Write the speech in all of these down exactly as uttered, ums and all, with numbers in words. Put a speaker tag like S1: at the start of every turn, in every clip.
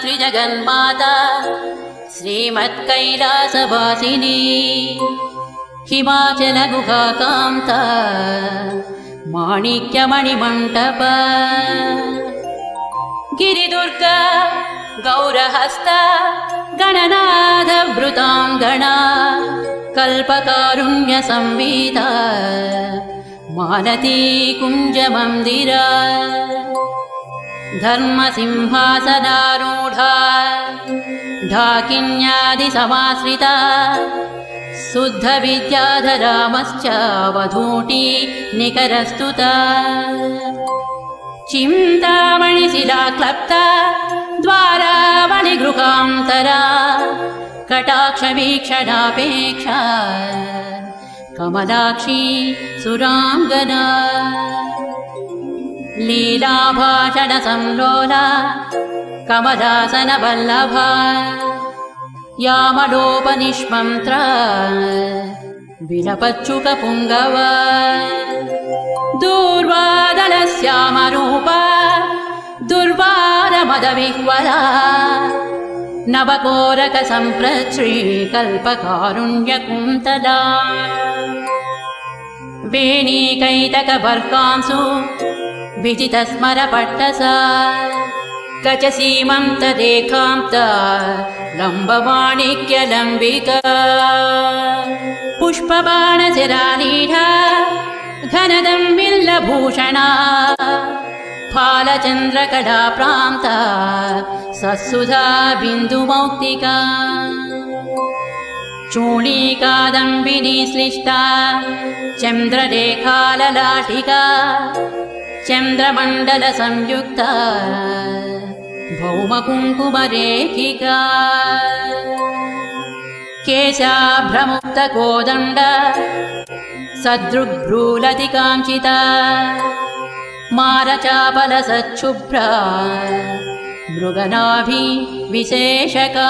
S1: श्रीजगन्माता श्रीमत्कैलासवासिनी हिमाचलगुहाकान्ता माणिक्यमणिमण्टप गिरिदुर्गा गौरहस्ता गणनाथवृताङ्गना कल्पकारुण्यसंविदा मालती कुञ्जमन्दिरा धर्मसिंहासनारूढा ढाकिन्यादिसमाश्रिता शुद्धविद्याधरामश्च वधूटी निकरस्तुता चिन्तामणिशिलाक्लप्ता द्वारावणिगृहान्तरा कटाक्षवीक्षणापेक्षा कमलाक्षी सुराङ्गना लीलाभाषणसंलोला कमलासनवल्लभा यामडोपनिष्मन्त्रा विलपच्युकपुङ्गवा दूर्वादलश्यामरूपा दुर्वारमदविह्वला नवकोरकसम्प्रश्रीकल्पकारुण्यकुन्तला वेणीकैतकवर्कांसु विजितस्मरपट्टसा गजसीमन्तदेखान्ता लम्बमाणिक्यलम्बिका पुष्पबाणशिरानीढा घनदम्बिल्लभूषणा फालचन्द्रकलाप्रान्ता सत्सुधा बिन्दुमौक्तिका चूणीकादम्बिनी श्लिष्टा चन्द्ररेखाललाटिका चन्द्रमण्डलसंयुक्ता भौमकुङ्कुमरेखिका केशाभ्रमुक्तकोदण्ड सदृग्भ्रूलतिकाञ्चिता मारचापलसच्छुभ्रा मृगनाभिविशेषका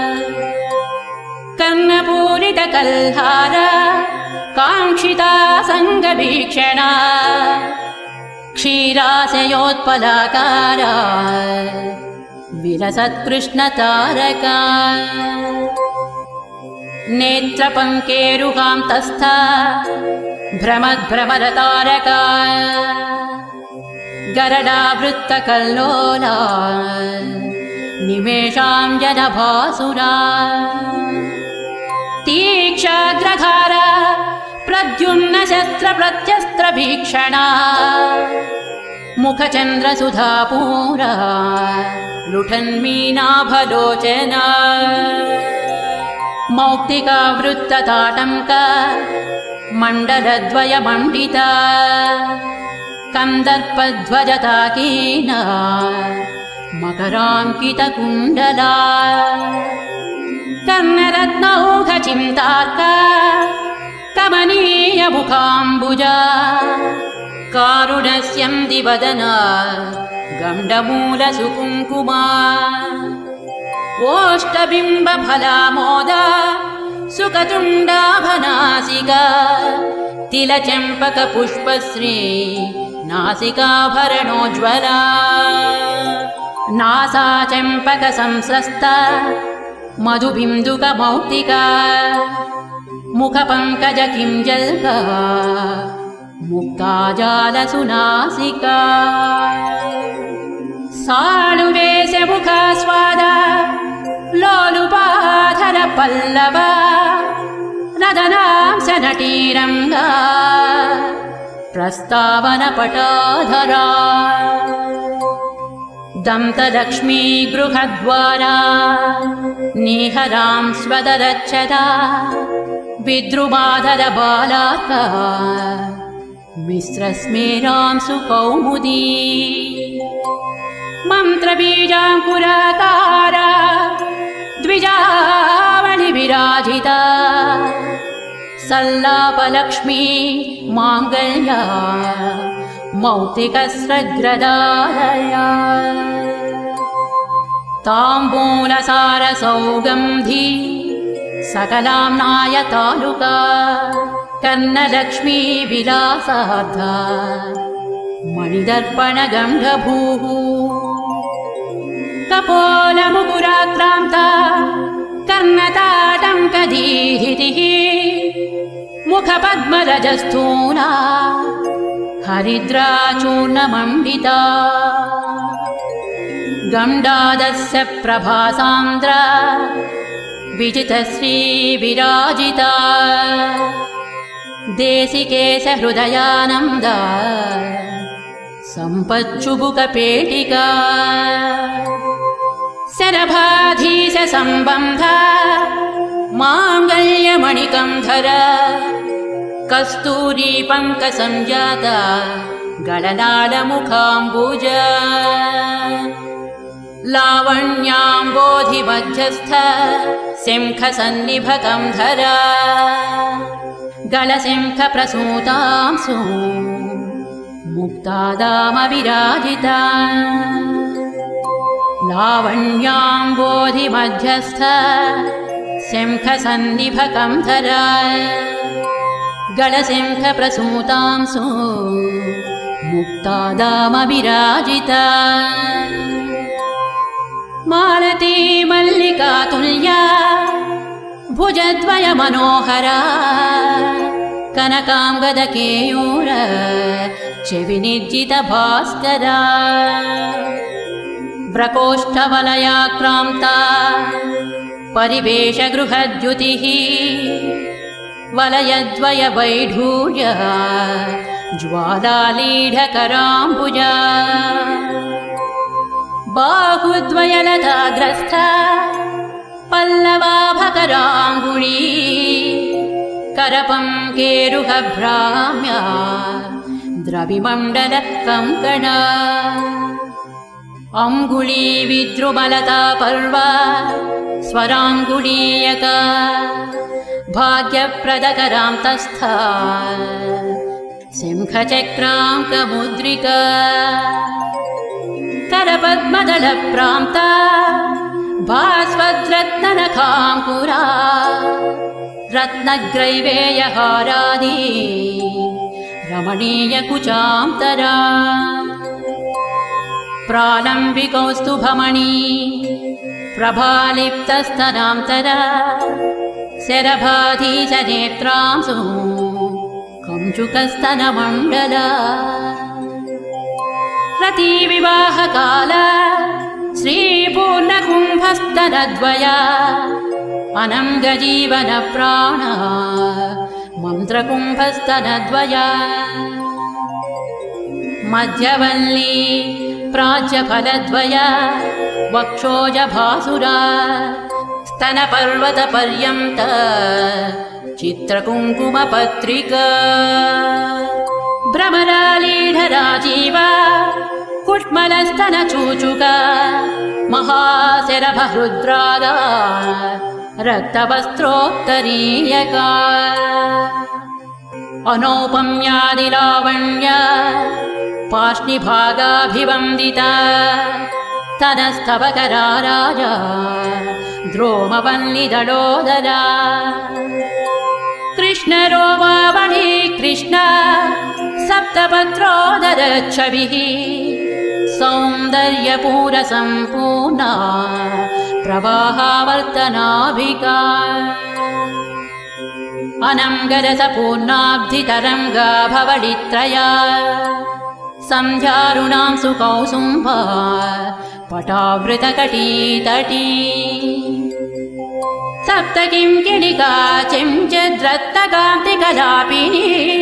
S1: कर्णपूरितकल्हार काङ्क्षिता सङ्गभीक्षणा क्षीराशयोत्पलाकारा विलसत्कृष्णतारका नेत्रपङ्केरुहान्तस्था भ्रमद्भ्रमरतारका गरडावृत्तकल्लोला निमेषाञ्जनभासुरा तीक्षाग्रधारा प्रद्युम्नशस्त्रप्रत्यस्त्रभीक्षणा मुखचन्द्रसुधापूरा लुठन्मीनाभलोचना मौक्तिकावृत्तताटङ्का मण्डलद्वयमण्डिता कन्दर्पध्वजताकीना मकराङ्कितकुण्डला कर्णरत्नौघचिन्तार्का कमनीयमुखाम्बुजा कारुणस्यन्दिवदना गण्डमूलसुकुङ्कुमा ओष्ठबिम्बफलामोदा सुकतुण्डाभनासिका तिलचम्पकपुष्पश्री नासिकाभरणोज्ज्वला नासाचम्पकसंस्रस्ता मधुबिन्दुकमौक्तिका मुखपङ्कजकिञ्जल्का मुक्ताजालसुनासिका साणुवेशमुखास्वादा लोलुपाधरपल्लवा रदनांसनटीरङ्गा प्रस्तावनपटाधरा दन्तलक्ष्मी गृहद्वारा निहरां स्वदरच्छदा विद्रुमाधरबालाका मिश्रस्मेरां सुकौमुदी मन्त्रबीजाङ्कुराकारा द्विजावलिविराजिता सल्लापलक्ष्मी माङ्गल्या मौक्तिकस्रग्रदालया ताम्बूलसारसौगन्धी सकलाम्नाय तालुका कर्णलक्ष्मी विलासार्धा मणिदर्पणगन्धभूः कपोलमुकुराक्रान्ता कर्णताटङ्कदीहितिः मुखपद्मरजस्थूला हरिद्राचूर्णमण्डिता गण्डादस्य प्रभासान्द्रा विजितश्री विराजिता देशिकेशहृदयानन्दा सम्पच्चुबुकपेटिका शरभाधीशसम्बन्धा माङ्गल्यमणिकन्धर कस्तूरी पङ्कसञ्जाता गलनालमुखाम्बुज लावण्याम्बोधिमध्यस्थ सिंहसन्निभकन्धर गलसिंहप्रसूतांसु मुक्तादामविराजिता लावण्याम्बोधिमध्यस्थ सिंहसन्निभकन्धर गलसिंहप्रसूतांसु मुक्तादामविराजिता मालती मल्लिकातुल्या भुजद्वय मनोहरा कनकांगदकेयूर चेविनिर्जित भास्करा प्रकोष्ठवलयाक्रान्ता परिवेशगृहद्युतिः वलयद्वय वैढूर्य ज्वालालीढकराम्बुजा बाहुद्वयलताग्रस्थ पल्लवाभकराङ्गुळी करपङ्केरुहभ्राम्या द्रविमण्डलकङ्कणा अङ्गुळी विद्रुमलता पर्वा स्वराङ्गुलीयका भाग्यप्रदकरान्तस्था सिंहचक्राङ्कमुद्रिका करपद्मदलप्रान्ता भास्वद्रत्ननखाङ्कुरा रत्नग्रैवेयहारादि रमणीयकुचान्तरा प्रालम्बिकौस्तुभमणि प्रभालिप्तस्तनान्तरा शरभाधीशनेत्रांसु कञ्चुकस्तनमण्डला रतिविवाहकाल श्रीपूर्णकुम्भस्तनद्वया अनङ्गजीवनप्राण मन्त्रकुम्भस्तनद्वया मध्यवल्ली प्राच्यफलद्वया वक्षोजभासुरा स्तनपर्वतपर्यन्त चित्रकुङ्कुमपत्रिका भ्रमरालीढराजीवा कुट्मलस्तनचूचुका महाशरभहृद्रागा रक्तवस्त्रोत्तरीयका अनौपम्यादिलावण्य पार्ष्णिभागाभिवन्दिता तनस्तवकरा राजा द्रोमवल्लिदलोदरा कृष्णरोमावळी कृष्ण सप्तपत्रोदरच्छविः सौन्दर्यपूरसम्पूर्णा प्रवाहावर्तनाभिका अनङ्गरसपूर्णाब्धितरङ्गा भवडित्रया सन्ध्यारुणां सुकौसुम्भा पटावृतकटीतटी सप्तकिङ्किणिका चिञ्चिद्रत्तकान्तिकलापिनी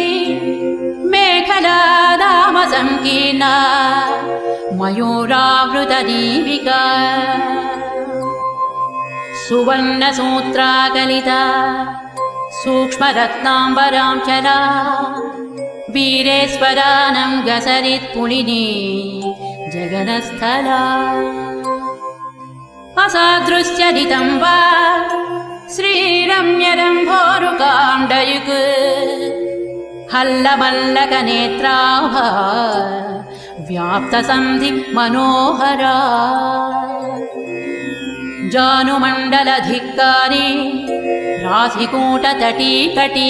S1: मेखला दामसङ्कीर्णा मयूरावृतदीपिका सुवर्णसूत्राकलिता सूक्ष्मरत्नाम्बराञ्चला वीरेश्वरानं गसरित्पुलिनी जगनस्थला असादृश्यदितं वा श्रीरम्यरम्भोरुकाण्डयुक् हल्लमल्लकनेत्राभा व्याप्तसन्धि मनोहरा जानुमण्डलधिक्कारी राशिकूटतटीकटी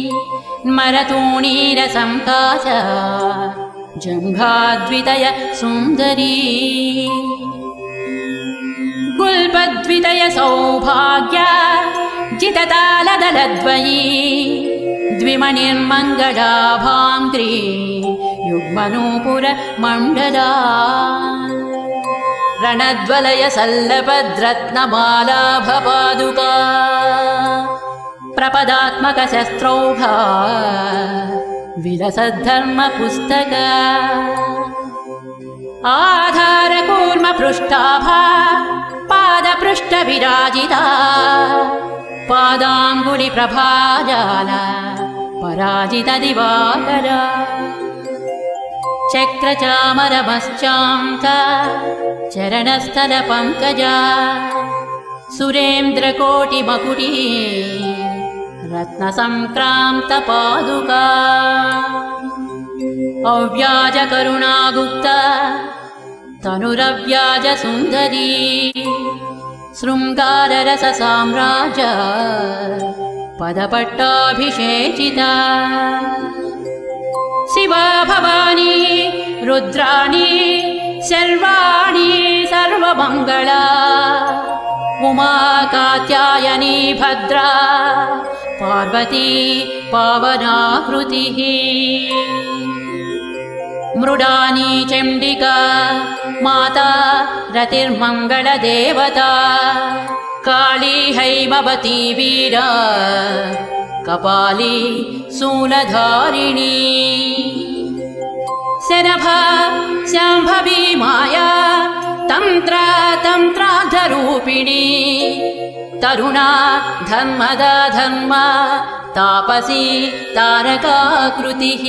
S1: मरतूणीरसंकाश जङ्घाद्वितय सुन्दरी द्वितय सौभाग्य जिततालदलद्वयी द्विमणिर्मङ्गलाभाङ्ग्री युग्मनूपुर मण्डला रणद्वलय सल्लभद्रत्नमालाभपादुका प्रपदात्मक शस्त्रौघा विलसद्धर्मपुस्तक आधार कूर्म पृष्ठाभा पादपृष्ठ विराजिता पादाङ्गुलि प्रभाजाल पराजित दिवाकर चक्रचामरमश्चाङ्क चरणस्थल पङ्कजा सुरेन्द्रकोटिमकुटी रत्नसंक्रान्त पादुका अव्याज करुणागुप्ता तनुरव्याज सुन्दरी शृङ्गाररस साम्राज्य पदपट्टाभिषेचिता शिवा भवानी रुद्राणी सर्वाणि सर्वमङ्गला उमा कात्यायनी भद्रा पार्वती पावनाकृतिः मृडानी चण्डिका माता रतिर्मङ्गलदेवता काली हैमवती वीरा कपाली शूलधारिणी शरभा शाम्भवी माया तंत्र तंत्रार्धरूपिणी तरुणा धर्मदा धर्म तापसी तारकाकृतिः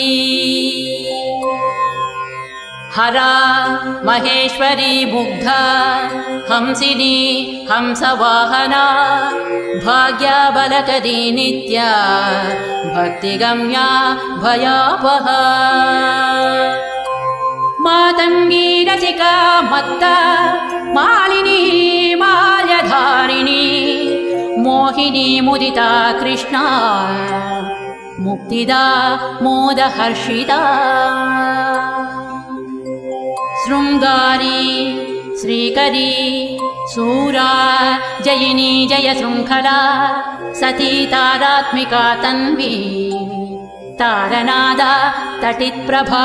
S1: हरा महेश्वरी मुग्धा हंसिनी हंसवाहना भाग्याबलकरी नित्या भक्तिगम्या भयापहा मातंगी रसिका मत्ता मालिनी माल्यधारिणी मोहिनी मुदिता कृष्णा मुक्तिदा मोदहर्षिता शृंगारी श्रीकरी सूरा जयिनी जय शृंखला सती तारात्मिका तन्वी तारनादा तटित्प्रभा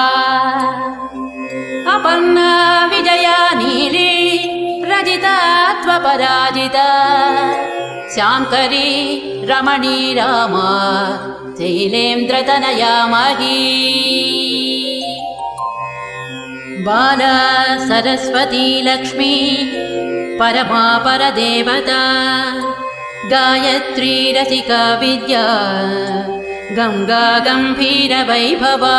S1: अपर्णा विजया नीली रजिता त्वपराजिता श्यामकरी रमणी रामा शैलेन्द्रतनया मही बाला सरस्वती लक्ष्मी परमा परदेवता गायत्री रसिका विद्या गंगा गंभीर वैभवा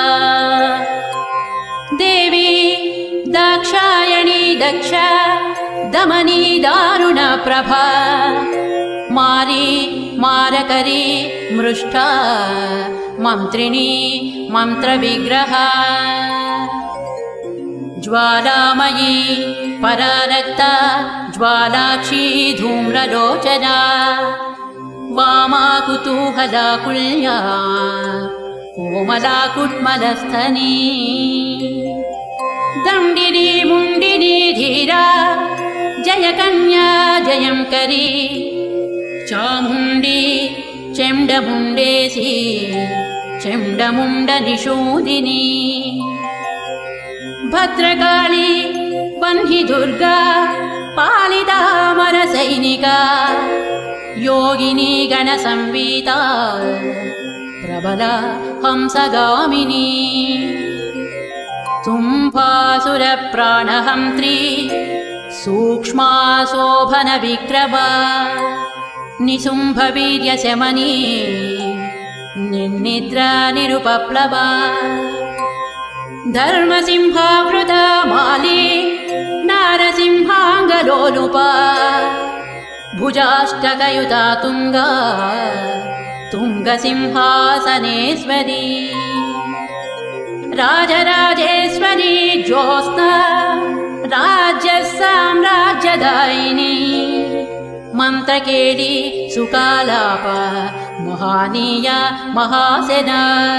S1: देवी दाक्षायणी दक्ष दमनी दारुण प्रभा मारी मारकरी मृष्टा मंत्रिणी मंत्र विग्रहा ज्वालामयी परारक्ता ज्वालाक्षी धूम्रलोचना वामा कुतूहलाकुल्या कोमला कुट्मलस्थनी दण्डिनी मुण्डिनी धीरा जयकन्या जयंकरी चामुण्डी चेम्डमुण्डेसी चेम्डमुण्डनिषूदिनी भद्रकाली वह्नि दुर्गा पालितामर सैनिका योगिनी गणसंवीता प्रबला हंसगामिनी तुम्फासुर प्राणहंत्री सूक्ष्मा शोभन विक्रमा निशुंभ वीर्य शमनी निर्निद्रा निरुपप्लवा धर्मसिंहावृता माली नारसिंहांगलोलुपा भुजाष्टकयुता तुंगा तुंगसिंहासनेश्वरी राजराजेश्वरी ज्योत्स्ना राज्यसाम्राज्यदायिनी मंत्रकेली सुकालाप महानीया महासेना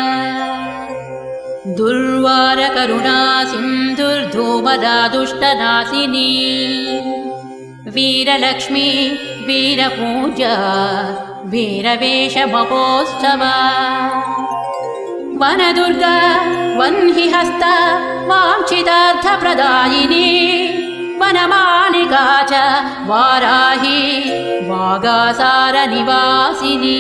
S1: दुर्वार करुणा सिंधुर्धूमदा दुष्टनाशिनी वीरलक्ष्मी वीरपूजा वीरवेषमहोत्सव वनदुर्गा वह्निहस्ता वाञ्छितार्थप्रदायिनी वनमालिका च वाराही वागासारनिवासिनी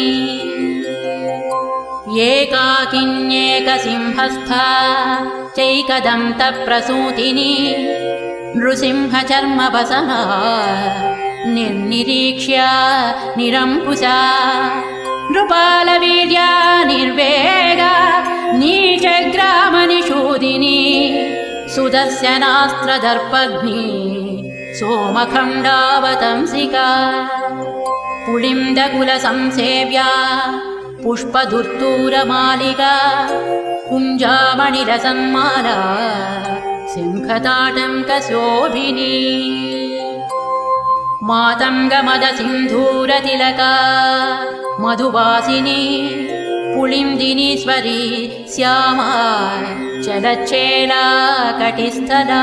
S1: एकाकिन्येकसिंहस्था चैकदन्तप्रसूतिनी नृसिंहचर्मवसना निर्निरीक्ष्य निरङ्कुशा नृपालवीर्या निर्वेगा नीचग्रामनिषूदिनी सुदर्शनास्त्रदर्पग्नि सोमखण्डावतंसिका पुलिन्दकुलसंसेव्या पुष्पधुर्तूरमालिका कुञ्जामणिरसन्माला सिंहताटङ्कशोभिनी मातङ्गमदसिन्धूरतिलका मधुवासिनी पुलिन्दिनीश्वरी श्यामा चलच्चेला कटिस्थला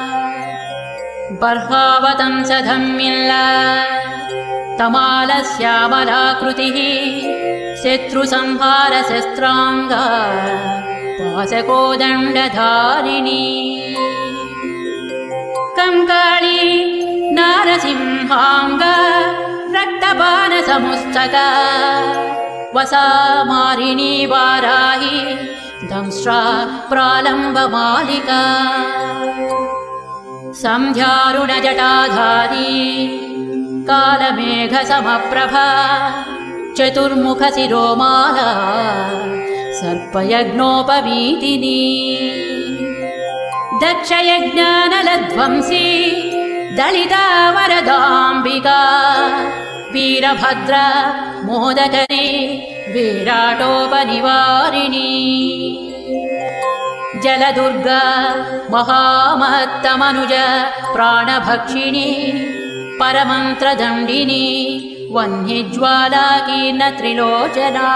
S1: बर्हावतंसधम्मिल्ला तमालश्यामलाकृतिः शत्रुसंहारशस्त्राङ्गा पाशकोदण्डधारिणी कंकाळी नारसिंहांगा रक्तपानसमुस्तका वसामारिणी वाराही दंष्ट्रा प्रालम्बमालिका सन्ध्यारुणजटाधारी कालमेघसमप्रभा चतुर्मुखशिरोमाला सर्पयज्ञोपवीतिनी दक्षयज्ञानलध्वंसी दलिता वरदाम्बिका वीरभद्रा मोदकरी विराटोपनिवारिणी जलदुर्गा महामत्तमनुज प्राणभक्षिणी परमन्त्रदण्डिनी वह्निज्वालाकीर्णत्रिलोचना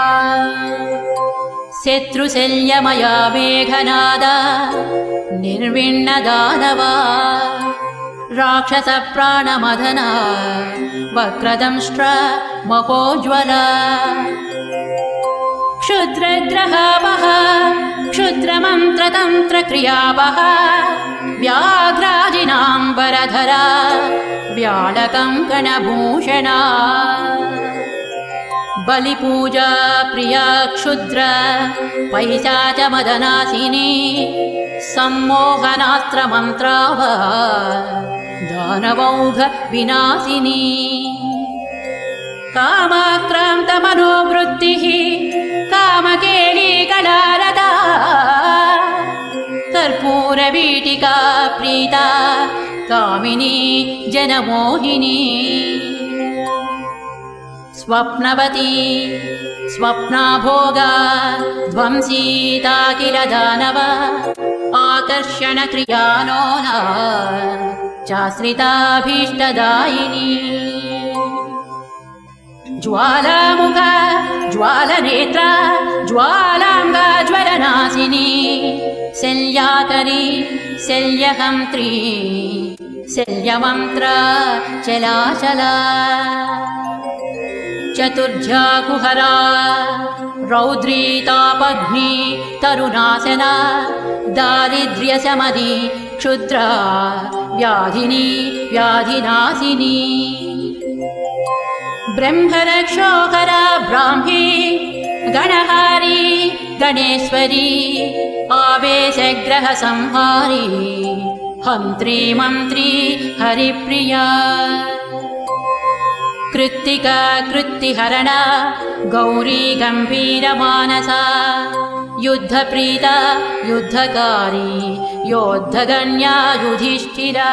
S1: शत्रुशल्यमया मेघनादा निर्विण्णदानवा राक्षसप्राणमदना वक्रदंष्ट्र महोज्ज्वला क्षुद्रग्रहावः क्षुद्रमन्त्रतन्त्रक्रियावः व्याघ्राजिनाम्बरधरा व्यालकङ्कणभूषणा बलिपूजा प्रिया क्षुद्र पैशाचमदनासिनी सम्मोहनास्त्रमन्त्राव दानवौघ विनाशिनी कामाक्रान्तमनोवृत्तिः कामकेली कलारदा कर्पूरवीटिका प्रीता कामिनी जनमोहिनी स्वप्नवती स्वप्नाभोगा ध्वंसीता किल दानव आकर्षणक्रियानो न चाश्रिताभीष्टदायिनी ज्वालामुखा ज्वालनेत्रा ज्वालाङ्गा ज्वलनाशिनी शल्याकरी शल्यहन्त्री शल्यमन्त्रा चलाचला चतुर्ध्याकुहरा रौद्री तापग्नि तरुणासना दारिद्र्यशमदी क्षुद्रा व्याधिनी व्याधिनाशिनी ब्रह्मरक्षोहरा ब्राह्मी गणहारी गणेश्वरी आवेशग्रहसंहारी हन्त्री मन्त्री हरिप्रिया कृत्तिका कृत्तिहरणा गौरी गम्भीरमानसा युद्धप्रीता युद्धकारी योद्धगण्या युधिष्ठिरा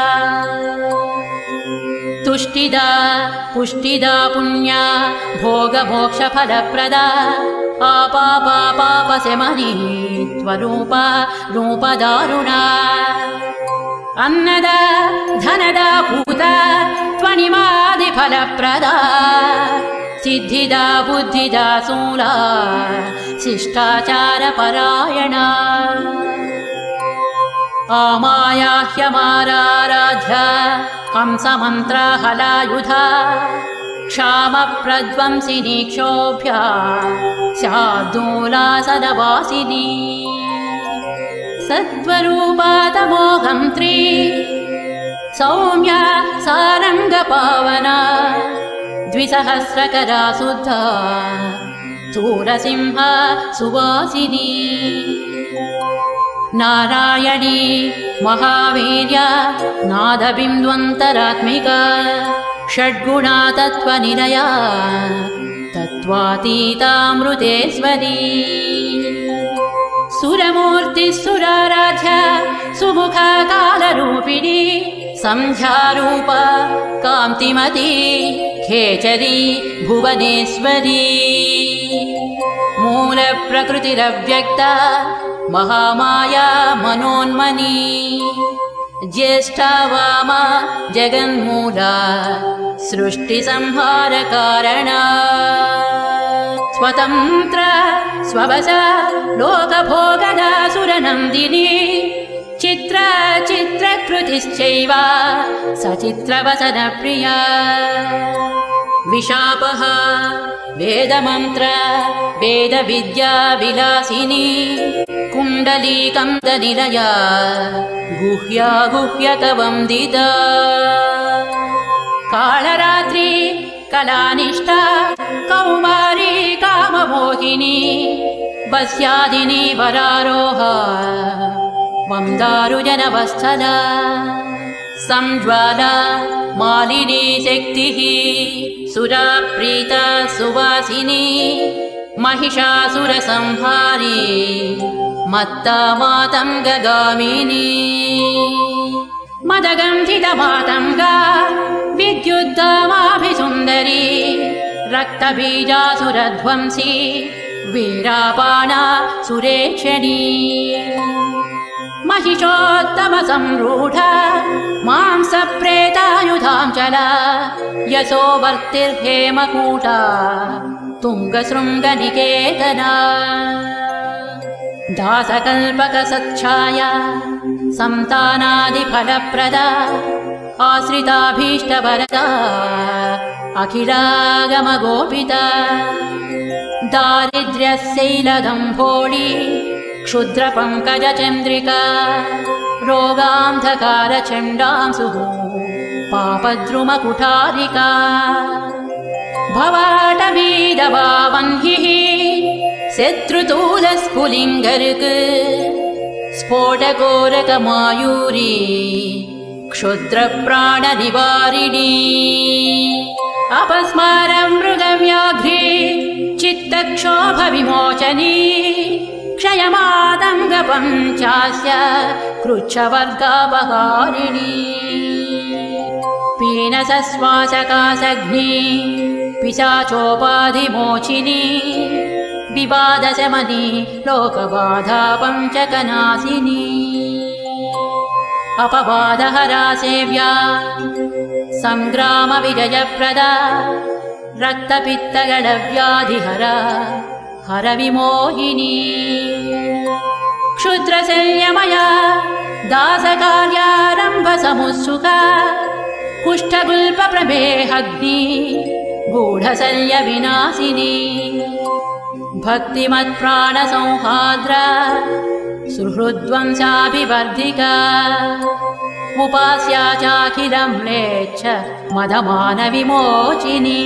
S1: तुष्टिदा पुष्टिदा पुण्या भोगमोक्षफलप्रदा आपापापापशमनी त्वरूपा रूपदारुणा अन्नदा धनदा पूता त्वनिमादिफलप्रदा सिद्धिदा बुद्धिदा शूला शिष्टाचारपरायणा आमायाह्यमाराराध्य हंसमन्त्रहलायुधा क्षामप्रध्वंसिनी क्षोभ्या स्याद्दूलासनवासिनी सत्त्वरूपातमोघं त्री सौम्या सारङ्गपावना द्विसहस्रकरा शुद्धा शूरसिंह सुवासिनी नारायणी महावीर्या नादबिन्द्वन्तरात्मिका षड्गुणा तत्त्वनिलया तत्त्वातीतामृतेश्वरी सुरमूर्तिः सुराराध्या सुमुखा कालरूपिणी संध्यारूपा कान्तिमती खेचरी भुवनेश्वरी मूलप्रकृतिरव्यक्ता महामाया मनोन्मनी ज्येष्ठा वामा जगन्मूला सृष्टिसंहारकारणा स्वतन्त्र स्ववशा लोकभोगदा सुरनन्दिनी चित्र चित्रकृतिश्चैव सचित्रवसनप्रिया विशापः वेदमन्त्र वेदविद्या विलासिनी कुण्डलीकन्दनिलया गुह्या गुह्यकवन्दिता कालरात्रि कलानिष्ठा कौमारी काममोहिनी वस्यादिनी वरारोहा वंदारुजनवस्थला संज्वाला मालिनी शक्तिः सुराप्रीता सुवासिनी महिषासुरसंहारी मत्ता मातङ्गगामिनी मदगन्धितमातङ्गा विद्युद्दामाभिसुन्दरी रक्तबीजासुरध्वंसी वीरापाणा सुरेक्षणी महिषोत्तमसंरूढा मांसप्रेतायुधाञ्चला यशोवर्तिर्हेमकूटा तुङ्गशृङ्गनिकेतना दासकल्पकसच्छाया सन्तानादिफलप्रदा आश्रिताभीष्टवरदा अखिलागमगोपिता दारिद्र्यशैलदम्भोळी क्षुद्रपङ्कजचन्द्रिका रोगान्धकारचण्डांसुः पापद्रुमकुठारिका भवाटवीदवावह्निः शत्रुतूलस्फुलिङ्गर्क स्फोटकोरकमायूरी क्षुद्रप्राणनिवारिणी अपस्मारं मृगव्याघ्री चित्तक्षोभविमोचनी क्षयमातङ्गपञ्चास्य कृच्छवर्गापहारिणी पीनसश्वासकासग्नि पिशाचोपाधिमोचिनी विवादशमनी लोकबाधा पञ्चकनाशिनी अपवादहरा सेव्या संग्रामविजयप्रदा रक्तपित्तगणव्याधिहरा हरविमोहिनी क्षुद्रशल्यमया दासकार्यारम्भसमुत्सुका कुष्ठगुल्पप्रमेहग्नि गूढशल्यविनाशिनी भक्तिमत्प्राणसंहाद्रा सुहृद्वंशाभिवर्धिका उपास्या चाखिलं म्लेच्छ मदमानविमोचिनी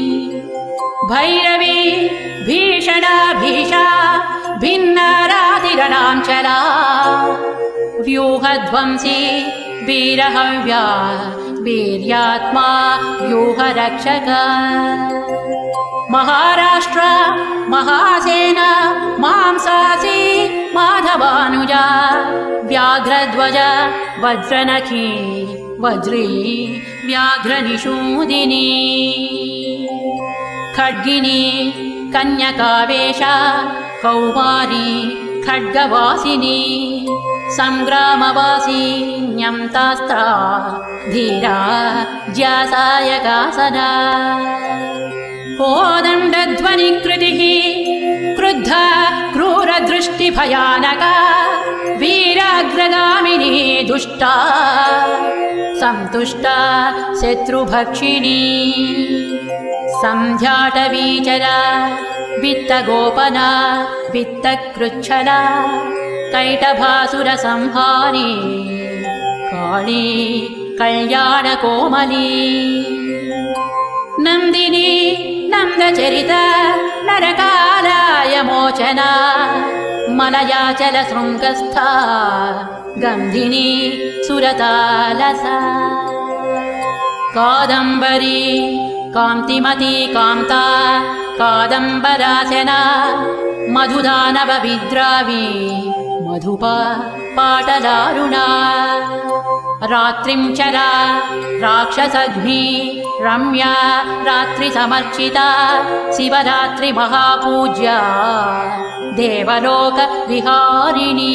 S1: भैरवी भीषणा भीषा भिन्नरातिरणाञ्चला व्यूहध्वंसी वीरहव्या वीर्यात्मा व्यूहरक्षका महाराष्ट्र महासेना मांसासी माधवानुजा व्याघ्रध्वज वज्रनखी वज्री व्याघ्रनिषूदिनी खड्गिनी कन्यकावेशा कौमारी खड्गवासिनी संग्रामवासी न्यम्तास्त्रा धीरा ज्यासायकासना कोदण्डध्वनिकृतिः क्रुद्धा क्रूरदृष्टिभयानका वीराग्रगामिनी दुष्टा सन्तुष्टा शत्रुभक्षिणी सन्ध्याटवीचरा वित्तगोपना वित्तकृच्छला कैटभासुरसंहारी काली कल्याणकोमली नन्दिनी नन्दचरिता नरकालाय मोचना मलयाचलशृङ्गस्था गन्धिनी सुरतालसा कादम्बरी कान्तिमती कान्ता कादम्बरासना मधुदानवविद्रावी मधुपा पाटलारुणा रात्रिं चरा राक्षसग्नि रम्या रात्रिसमर्चिता शिवरात्रि महापूज्या देवलोक विहारिणी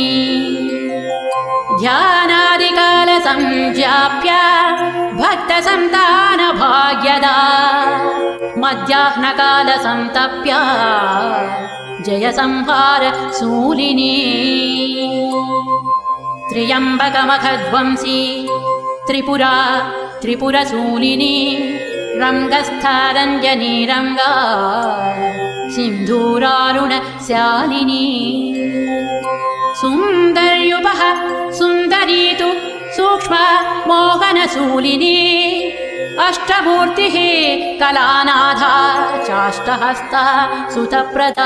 S1: ध्यानादिकाल संज्ञाप्य भक्तसन्तान भाग्यदा मध्याह्नकाल संतप्य जय संहार शूलिनी त्र्यम्बकमखध्वंसी त्रिपुरा त्रिपुरशूलिनी रङ्गस्थारञ्जनी रङ्गा सिन्धूरारुणशालिनी सुन्दर्युपः सुन्दरी तु सूक्ष्म मोहनशूलिनी अष्टमूर्तिः कलानाधा चाष्टहस्ता सुतप्रदा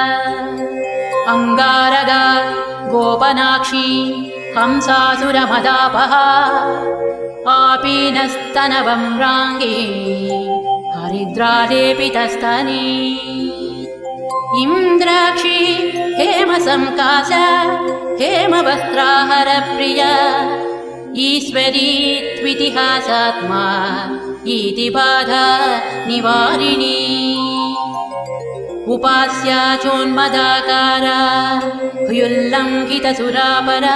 S1: अंगारगा गोपनाक्षी हंसासुरमदापः आपीनस्तनवम्राङ्गी हरिद्रालेपितस्तनी इन्द्राक्षी हेमसंकाश हेमवस्त्राहरप्रिया ईश्वरी त्वितिहासात्मा इति बाधा निवारिणी उपास्या चोन्मदाकारा ह्युल्लङ्घितसुरापरा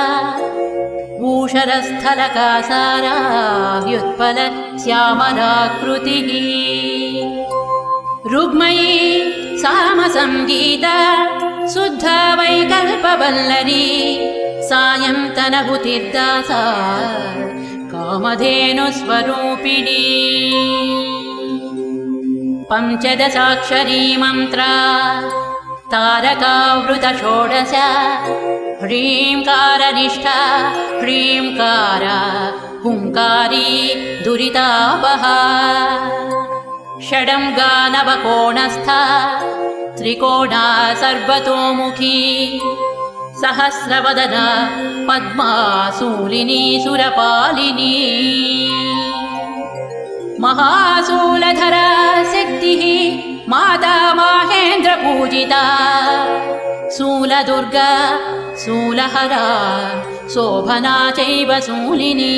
S1: भूषरस्थलकासारा व्युत्पल श्यामलाकृतिः रुग्मयी सामसंगीता शुद्धा वैकल्पवल्लरी सायन्तनभुतिर्दासा कामधेनुस्वरूपिणी पञ्चदशाक्षरी मन्त्रा तारकावृत षोडश ह्रीङ्कारनिष्ठा ह्रीङ्कार हुङ्कारी दुरितापहा षडङ्गा नवकोणस्था त्रिकोणा सर्वतोमुखी सहस्रवदना पद्मा शूलिनी सुरपालिनी महाशूलधरा शक्तिः माता माहेन्द्र पूजिता शूलदुर्गा शूलहरा शोभना चैव शूलिनी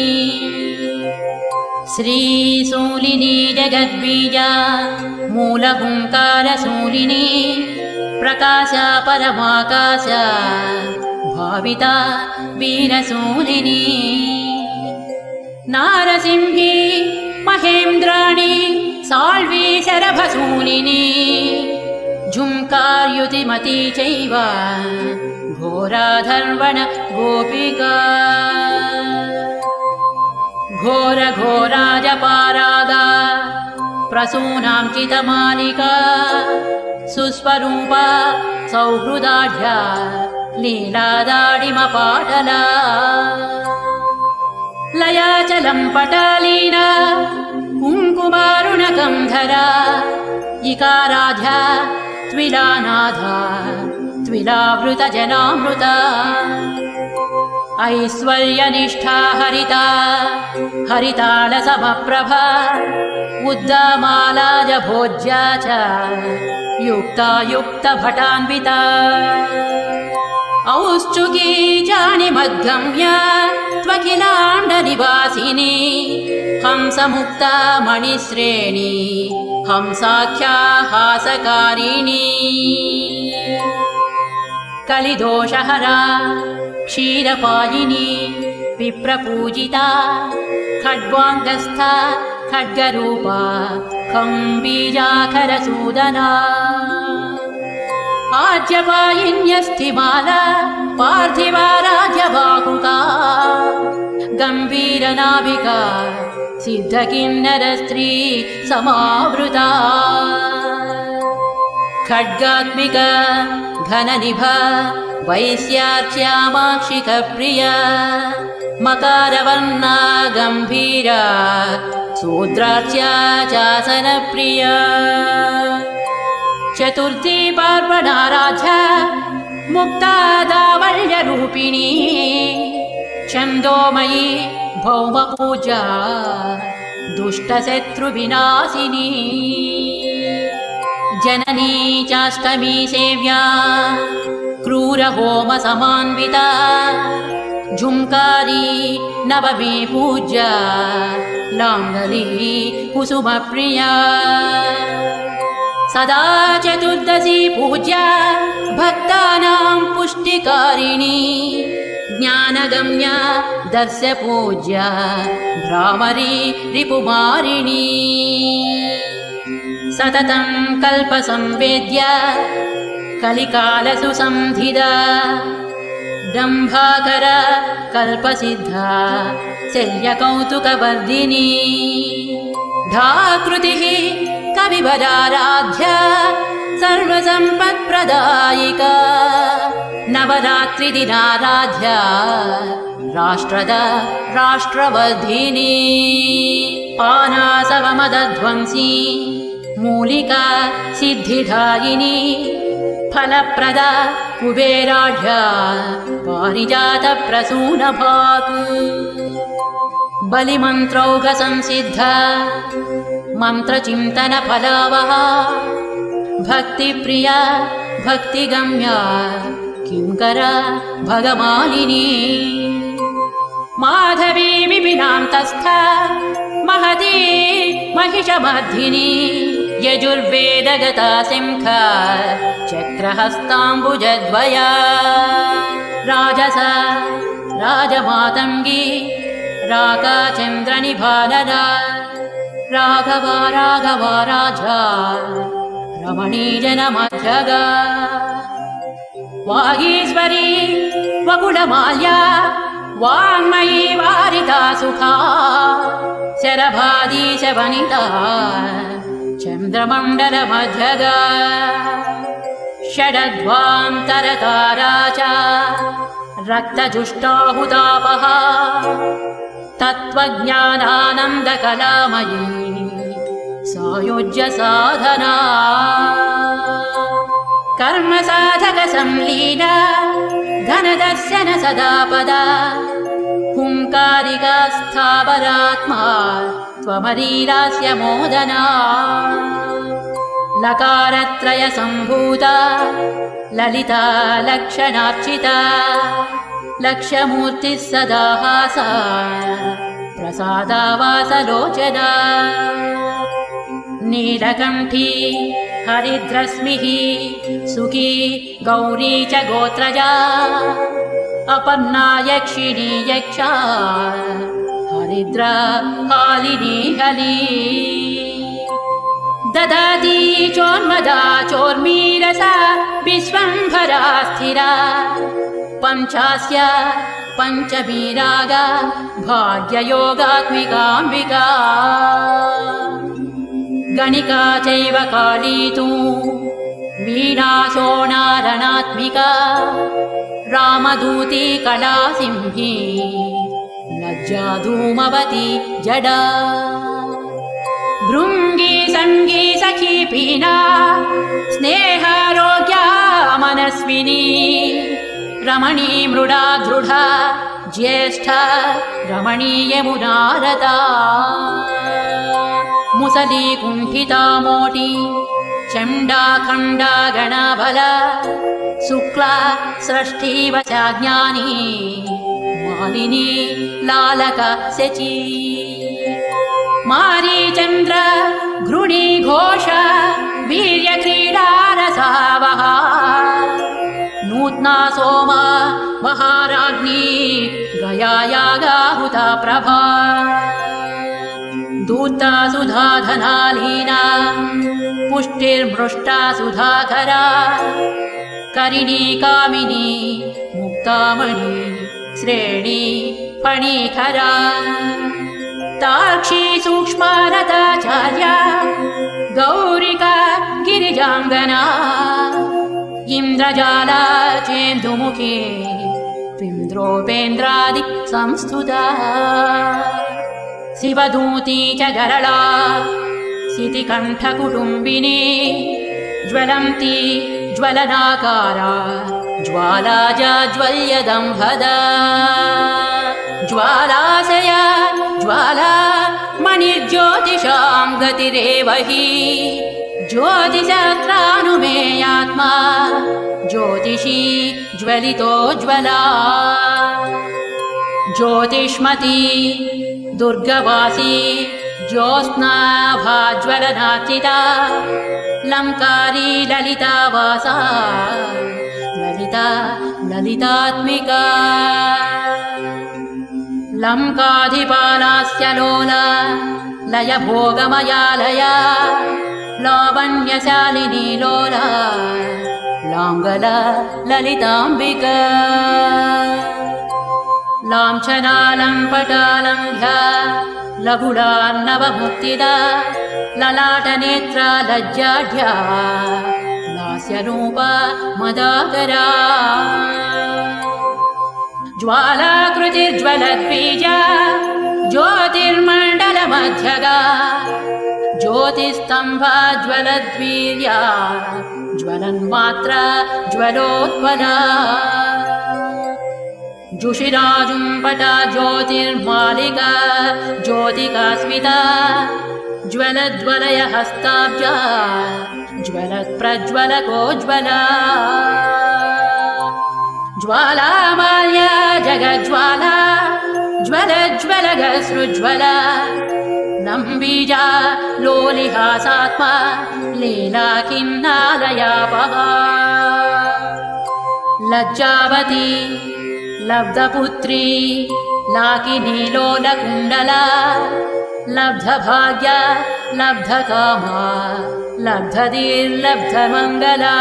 S1: श्रीशूलिनी जगद्बीजा मूलहुङ्कारशूलिनी प्रकाशा परमाकाशा भाविता वीरशूलिनी नारसिंही महेन्द्राणी साल्वी शरभशूलिनी झुङ्कार्युतिमती चैव घोराधर्वण गोपिका घोर घोराजपारागा प्रसूनां चितमालिका सुस्वरूपा सौहृदाढ्या लीलादाडिमपाटला लयाचलं पटालीना कुङ्कुमारुणगन्धरा इकाराध्या त्विलानाधा त्विलावृतजनामृता ऐश्वर्यनिष्ठा हरिता हरितालसमप्रभा उद्दामालाज भोज्या च युक्ता युक्तभटान्विता औश्चुकी जानिमद्गम्य त्वखिलाण्डनिवासिनी हंसमुक्ता मणिश्रेणी हंसाख्या हासकारिणी कलिदोषहरा क्षीरपायिनी विप्रपूजिता खड्वाङ्गस्था खड्गरूपा खम्बीजाखरसूदना आज्यपायिन्यस्थिमाला पार्थिवा राज्यबाहुका गम्भीरनाभिका सिद्धकिन्नरस्त्री समावृता खड्गात्मिका घननिभा वैश्यार्च्यामाक्षिकप्रिया मकारवर्णा गम्भीरा शूद्रार्च्या चासनप्रिया चतुर्थी पार्वणाराध्या मुक्ता दावल्यरूपिणी छन्दोमयी भौमपूजा दुष्टशत्रुविनाशिनी जननी चाष्टमी सेव्या क्रूरहोमसमान्विता झुंकारी नवमी पूज्या लाङ्गली कुसुमप्रिया सदा चतुर्दशी पूज्या भक्तानां पुष्टिकारिणी ज्ञानगम्या दर्शपूज्या भ्रामरी रिपुमारिणी सततं कल्पसंवेद्या कलिकालसुसंधिदा दम्भाकर कल्पसिद्धा शल्यकौतुकवर्धिनी धाकृतिः कविवराराध्या सर्वसम्पत्प्रदायिका नवरात्रिदिनाराध्या राष्ट्ರದ राष्ट्रवर्धिनी पानासवमदध्वंसी मूलिका सिद्धिदायिनी फलप्रदा कुबेराढ्या पारिजातप्रसूनभाक् बलिमन्त्रौघसंसिद्धा मन्त्रचिन्तनफलावहा भक्तिप्रिया भक्तिगम्या किङ्करा भगमालिनी माधवी विपिनान्तस्था महती महिषमर्धिनी यजुर्वेदगता सिंहा चक्रहस्ताम्बुजद्वया राजसा राजमातङ्गी राकाचन्द्रनिभानना राघवा राघवा राजा रमणीजनमध्यगा वागीश्वरी वकुलमाल्या वाङ्मयी वारिता सुखा शरभादीश वनिता चन्द्रमण्डलमध्यगा षडध्वान्तरतारा च रक्तजुष्टाहुतापहा तत्त्वज्ञानानन्दकलामयी सायुज्य साधना कर्मसाधकसंलीला धनदर्शन सदापदा हुङ्कारिका स्थावरात्मा त्वमरीरास्य मोदना लकारत्रय सम्भूता ललिता लक्षणार्चिता लक्ष्यमूर्तिः सदा हासा प्रसादावासलोचना नीलकण्ठी हरिद्रश्मिः सुखी गौरी च गोत्रजा अपर्णा यक्षिणी यक्षा हरिद्रा हालिनी हली ददाति चोन्मदा चोर्मीरसा विश्वम्भरा स्थिरा पञ्चास्या पञ्चमी रागा भाग्ययोगात्मिकाम्बिका गणिका चैव काली तु वीणा शोणारणात्मिका रामदूती कला सिंही लज्जा धूमवती जडा भृङ्गी सङ्गी सखी पीना स्नेहारोग्या मनस्विनी रमणी मृडा दृढा ज्येष्ठा रमणीयमुनारता मुसली कुण्ठिता मोटी चण्डा खण्डा गणाबला शुक्ला सृष्टिवचा ज्ञानी मालिनी लालक शची मारीचन्द्र घृणी घोष वीर्यक्रीडारसावहा नूत्ना सोमा महाराज्ञी गयायागाहुता प्रभा दूता सुधाधनालीना पुष्टिर्मृष्टा सुधाकरा करिणी कामिनी मुक्तामणि श्रेणी फणीखरा ताक्षी सूक्ष्मारताचार्या गौरिका गिरिजाङ्गना इन्द्रजाला चेन्दुमुखी इन्द्रोपेन्द्रादि संस्तुता शिवदूती च गरला सितिकण्ठकुटुम्बिनी ज्वलन्ती ज्वलनाकारा ज्वाला जाज्वल्यदम्भदा ज्वालाशया ज्वाला मणिर्ज्योतिषां गतिरेव हि ज्योतिषास्त्रानुमेयात्मा ज्योतिषी ज्वलितोज्ज्वला ज्योतिष्मती दुर्गवासी ज्योत्स्नाभाज्वलनाचिता लंकारी ललितावासा ललिता ललितात्मिका लंकाधिपालास्य लोला लयभोगमयालया लावण्यशालिनी लोला लाङ्गला ललिताम्बिका लाञ्छनालम्पटालङ्घ्या लघुलार्णवमुक्तिदा ललाटनेत्रा लज्जाढ्या लास्यरूपा मदाकरा ज्वालाकृतिर्ज्वलद्बीजा ज्योतिर्मण्डलमध्यगा ज्योतिस्तम्भा ज्वलद्वीर्या ज्वलन्मात्रा ज्वलोत्पला जुषिराजुम्पटा ज्योतिर्मालिका ज्योतिकास्मिता ज्वलद्वलय हस्ताब्जा ज्वलत्प्रज्वलकोज्ज्वला ज्वालामाल्या जगज्ज्वाला ज्वलज्वलगसृज्ज्वला लम्बीजा लोलिहासात्मा लीला किन्नालयापहा लज्जावती लब्धपुत्री लाकिनी लोलकुण्डला लब्धभाग्या लब्धकामा लब्धधीर्लब्धमङ्गला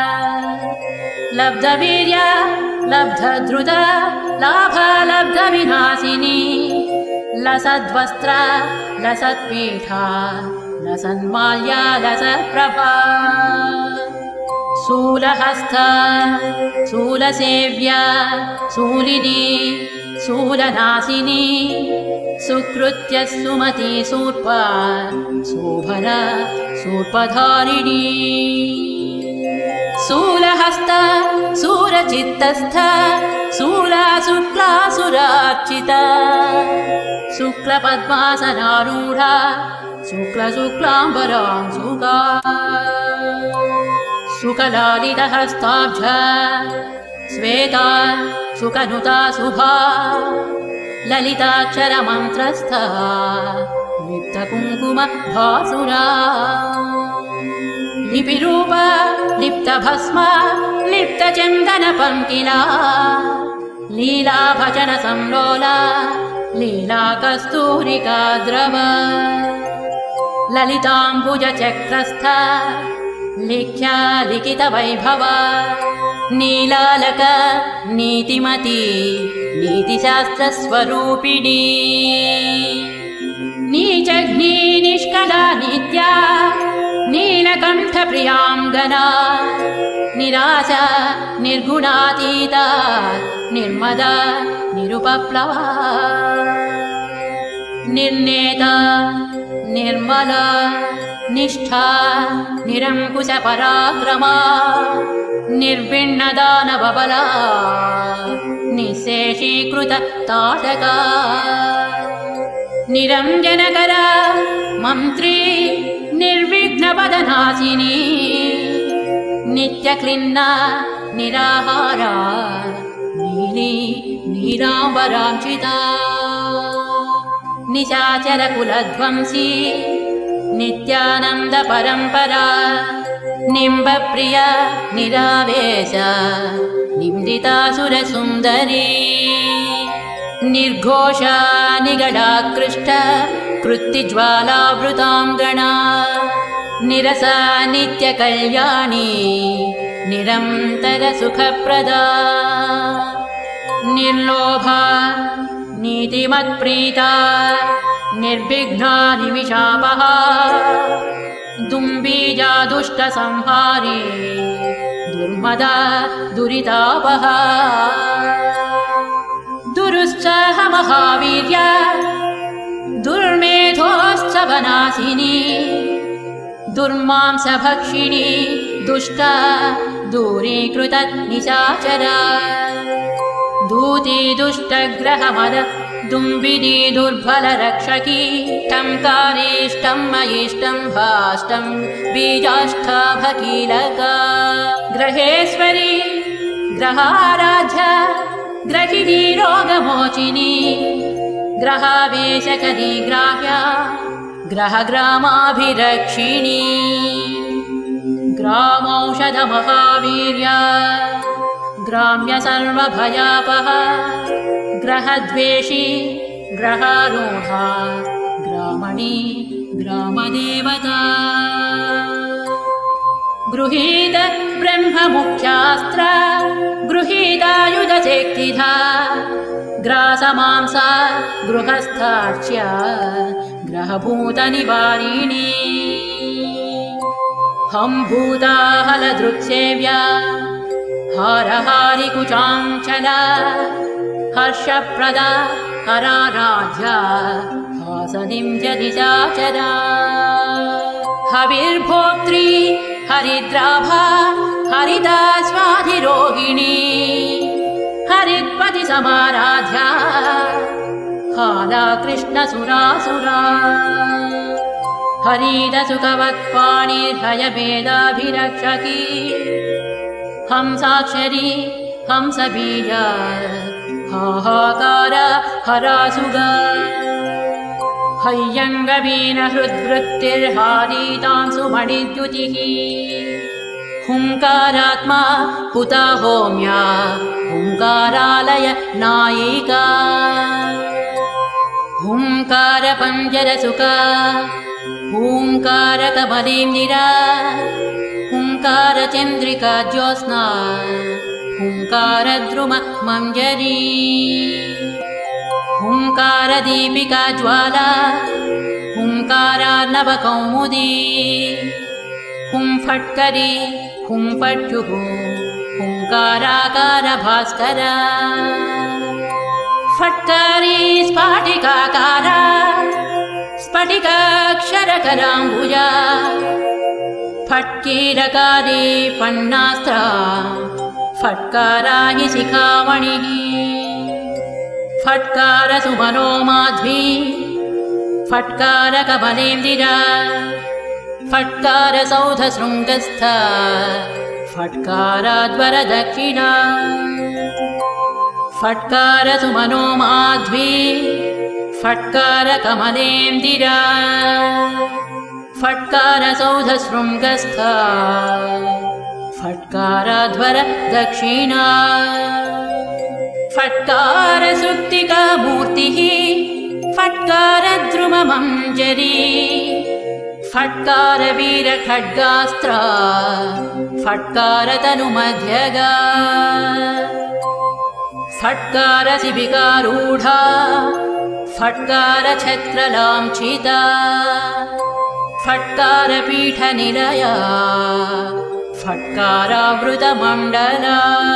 S1: लब्धवीर्या लब्धद्रुता लाभा लब्धविनाशिनी लसद्वस्त्रा लसत्पीठा लसन्माल्या लसत्प्रभा शूलहस्ता शूलसेव्या शूलिनी शूलनाशिनी सुकृत्य सुमती शूर्पा शोभना शूर्पधारिणी शूलहस्ता शूलचित्तस्था शूला शुक्लासुरार्चिता शुक्लपद्मासनारूढा शुक्लशुक्लाम्बरांशुका सुकलालितहस्ताब्जा श्वेता सुकनुता शुभा ललिताक्षरमन्त्रस्था लिप्तकुङ्कुम भासुरा लिपिरूपा लिप्तभस्मा लिप्तचन्दनपङ्किला लीलाभजन संलोला लीला कस्तूरिका द्रव ललिताम्बुजचक्रस्था लिख्या लिखितवैभव नीलालक नीतिमती नीतिशास्त्रस्वरूपिणी नीचघ्नी निष्कला नित्या नीलकण्ठप्रियाङ्गना निराशा निर्गुणातीता निर्मदा निरुपप्लवा निर्नेता निर्मला निष्ठा निरङ्कुशपराक्रमा निर्विण्णदानवबला निःशेषीकृत ताटका निरञ्जनकरा मन्त्री निर्विघ्नपदनाशिनी नित्यक्लिन्ना निराहारा नीली नीलाम्बरांशिता निशाचरकुलध्वंसी नित्यानंद परंपरा निम्बप्रिया निरावेश निम्दितासुर सुंदरी निर्घोषा निगडाकृष्ट कृत्तिज्वालावृतांगना निरसा नित्यकल्याणी निरन्तरसुखप्रदा निर्लोभा नीतिमत्प्रीता निर्विघ्ना निमिषापहा दुम्बीजा दुष्टसंहारी दुर्मदा दुरितापहा दुरुश्च महावीर्या दुर्मेधोश्च वनासिनी दुर्मांसभक्षिणी दुष्टा दूरीकृत निशाचरा दूती दुष्टग्रहमद दुम्बिनी दुर्बलरक्षकी टङ्कारीष्टं मयिष्टं भाष्टं बीजाष्टाभकीलका ग्रहेश्वरी ग्रहाराध्या ग्रहिणी रोगमोचिनी ग्रहावेशकरी ग्राह्या ग्रहग्रामाभिरक्षिणी ग्रामौषधमहावीर्या ग्राम्य सर्वभयापहा ग्रहद्वेषी ग्रहारूढा ग्रामणी ग्रामदेवता गृहीत ब्रह्ममुख्यास्त्र गृहीतायुधशक्तिधा ग्रासमांसा गृहस्थार्च्या ग्रहभूतनिवारिणी हम्भूता हलदृक्सेव्या हारहारिकुचाञ्चला हर्षप्रदा हराराध्या हासनिं जनिशाचरा हविर्भोक्त्री हरिद्राभा हरिता स्वाधिरोहिणी हरित्पति समाराध्या हाला कृष्णसुरासुरा हरितसुखवत्पाणिर्हयभेदाभिरक्षकी हंसाक्षरी हंसबीजा हाहाकार हरासुगा हय्यङ्गवीन हृद्वृत्तिर्हारीतां सुमणिद्युतिः हुङ्कारात्मा हुता होम्या हुङ्कारालय नायिका हुङ्कारपञ्जरसुका हुङ्कारकमलीन्दिरा हुङ्कारचन्द्रिका ज्योत्स्ना हुङ्कारद्रुम मञ्जरी हुङ्कारदीपिका ज्वाला हुङ्कारार्णवकौमुदी हुंफट्करी हुंफट्युः हुङ्काराकार भास्करा फट्कारी स्फाटिकाकारा स्फटिकाक्षरकराम्बुजा फट्कीरकारी पन्नास्त्रा फट्कारा हि शिखामणिः फट्कारसुमनो माध्वी फट्कारकमलेन्दिरा फट्कारसौधशृङ्गस्थ फट्काराद्वरदक्षिणा फट्कारसुमनो माध्वी फट्कारकमलेन्दिरा फट्कारसौधशृङ्गस्थ फट्काराध्वर दक्षिणा फट्कारसुक्तिका मूर्तिः फट्कारद्रुममञ्जरी फट्कारवीरखड्गास्त्र फट्कारतनुमध्यगा फट्कारशिबिकारूढा फट्कारछत्रलाञ्छिता फट्कारपीठनिलया फट्कारावृतमण्डला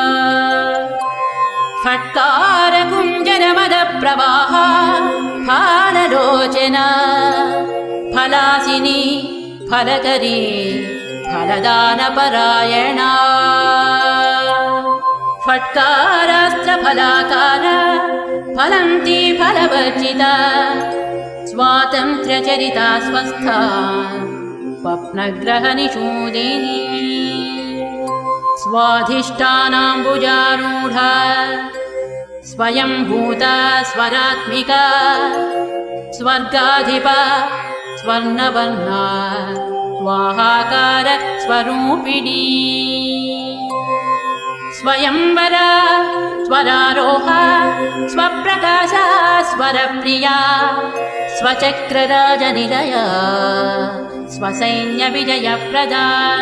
S1: फट्कारकुञ्जरमदप्रवाहा फाललोचना फलासिनी फलकरी फलदानपरायणा फट्कारास्त्रफलाकारा फलन्ती फलवर्जिता स्वातन्त्र्यचरिता स्वस्था स्वप्नग्रहनिषूदिनी स्वाधिष्ठानाम्बुजारूढा स्वयंभूता स्वरात्मिका स्वर्गाधिपा स्वर्णवर्णा स्वाहाकार स्वरूपिणी स्वयंवरा स्वरारोहा स्वप्रकाशा स्वरप्रिया स्वचक्रराजनिलया स्वसैन्यविजयप्रदा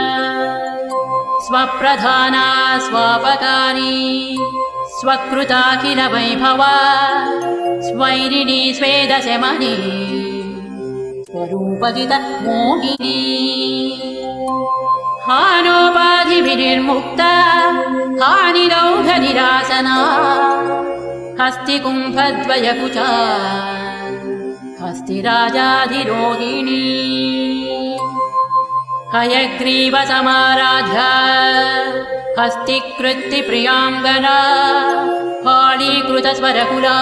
S1: स्वप्रधाना स्वापकारि स्वकृताखिलवैभवा स्वैरिणी स्वेदशमनी स्वरूपजित मोहिनी हानोपाधिभिर्मुक्ता हानिरौघनिरासना हस्तिकुम्भद्वयकुचा हस्तिराजाधिरोहिणी हयग्रीवसमाराध्या हस्तिकृत्तिप्रियाङ्गना हालीकृतस्वरकुला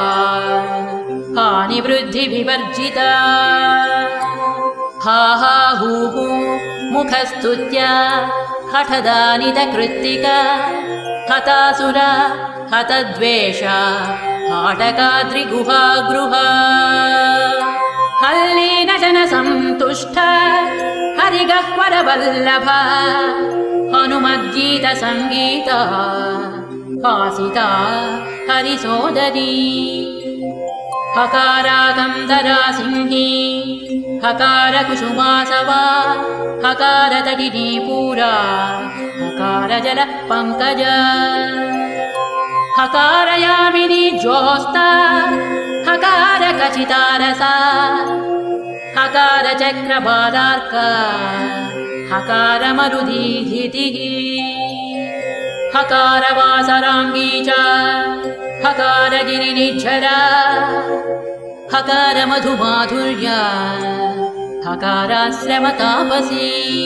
S1: हानिवृद्धिविवर्जिता हा हा हू हू मुखस्तुत्या हठदानितकृत्तिका हतासुर हतद्वेषा हाटकाद्रिगुहागृहा हल्लीन जनसन्तुष्टा हरिगह्वरवल्लभा हनुमद्गीतसङ्गीता हासिता हरिसोदरी हकाराकन्दरा सिंही हकारकुसुमासवा हकारतटिनी पूरा हकारजल पङ्कज हकारयामिनी ज्योत्स्ना हकारकचितारसा हकारचक्रबालार्का हकारमरुदीधितिः हकारवासराङ्गी च हकारगिरिनिर्झरा हकारमधुमाधुर्या हकाराश्रमतापसी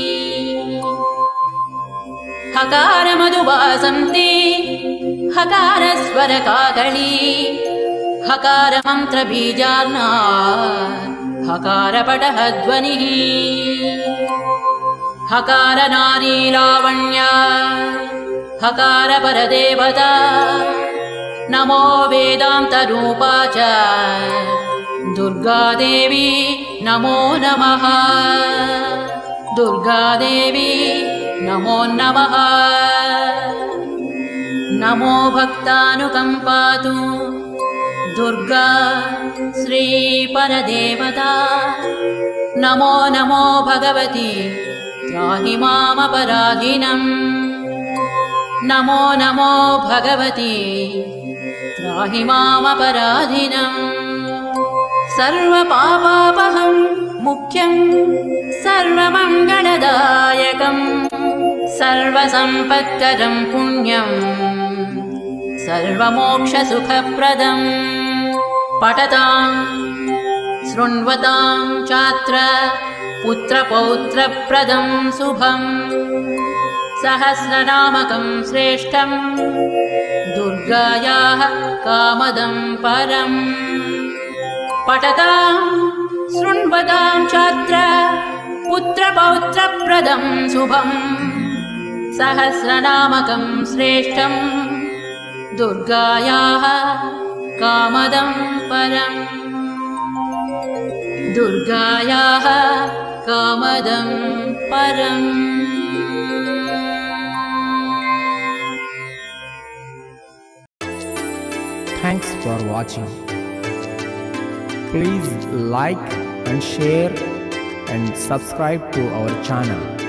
S1: हकारमधुवासन्ती हकारस्वरकाकली हकारमन्त्रबीजार्णा हकारपटहध्वनिः हकारनारीलावण्या हकारपरदेवता नमो वेदान्तरूपा च दुर्गादेवी नमो नमः दुर्गादेवी नमो नमः नमो भक्तानुकम्पातु दुर्गा श्रीपरदेवता नमो नमो भगवती त्राहि मामपराधिनम् नमो नमो भगवती त्राहि मामपराधिनम् सर्वपापापहं मुख्यं सर्वमङ्गलदायकं सर्वसम्पत्करं पुण्यं सर्वमोक्षसुखप्रदं पठतां शृण्वतां चात्र पुत्रपौत्रप्रदं शुभं सहस्रनामकं श्रेष्ठं दुर्गायाः कामदं परम् पठतां शृण्वतां चात्र पुत्रपौत्रप्रदं शुभं सहस्रनामकं श्रेष्ठं दुर्गायाः कामदं परम् दुर्गायाः कामदं परम्
S2: Thanks for watching. Please like and share and subscribe to our channel.